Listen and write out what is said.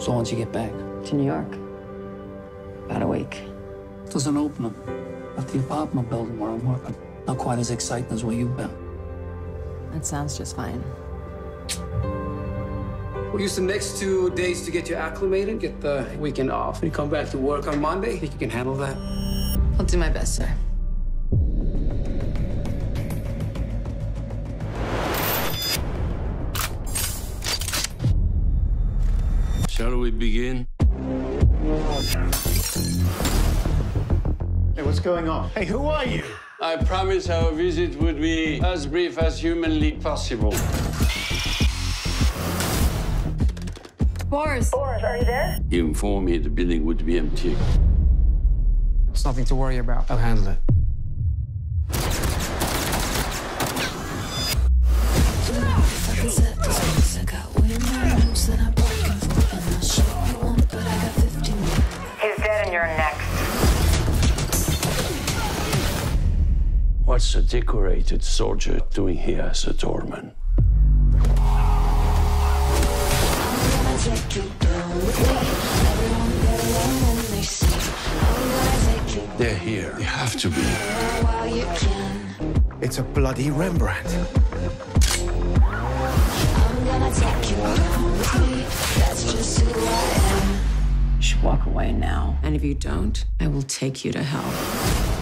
So once you get back? To New York. About a week. There's an opening at the apartment building where I'm working. Not quite as exciting as where you've been. That sounds just fine. We'll use the next 2 days to get you acclimated, get the weekend off. When you come back to work on Monday, think you can handle that? I'll do my best, sir. Shall we begin? Hey, what's going on? Hey, who are you? I promise our visit would be as brief as humanly possible. Boris, are you there? He informed me the building would be empty. It's nothing to worry about. I'll handle it. He's dead and you're next. What's a decorated soldier doing here as a doorman? They're here. They have to be. It's a bloody Rembrandt. You should walk away now. And if you don't, I will take you to hell.